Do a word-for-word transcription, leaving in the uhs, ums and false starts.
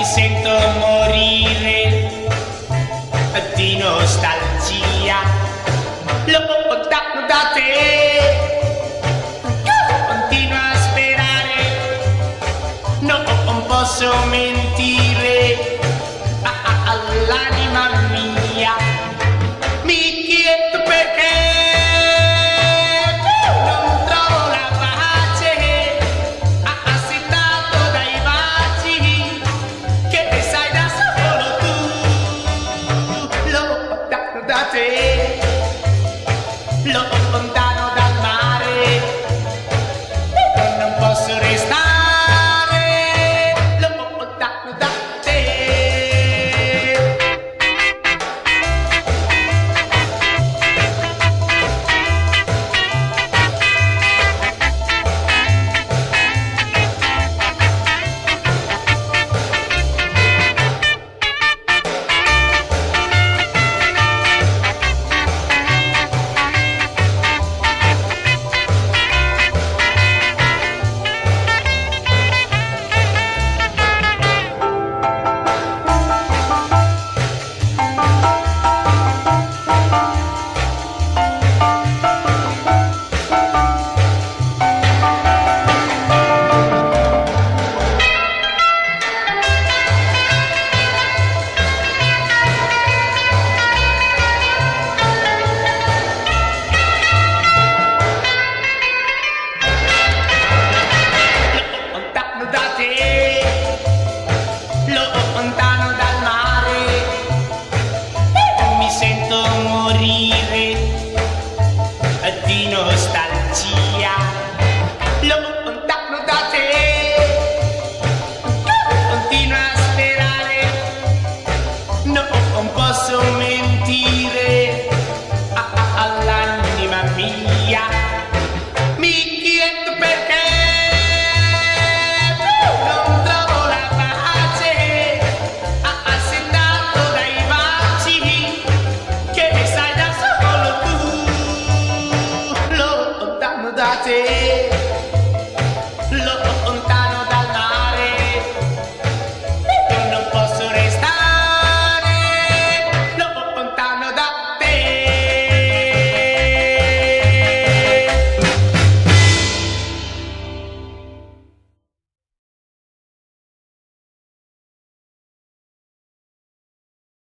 mi sento morire di nostalgia, lontano da te, continuo a sperare, non posso mentire all'anima mia, mi chiedo perché non trovo la pace, assetato dai baci che sai da solo tu, lontano da te, lontano dal mare, non posso restare lontano da te. Lontano da te, lontano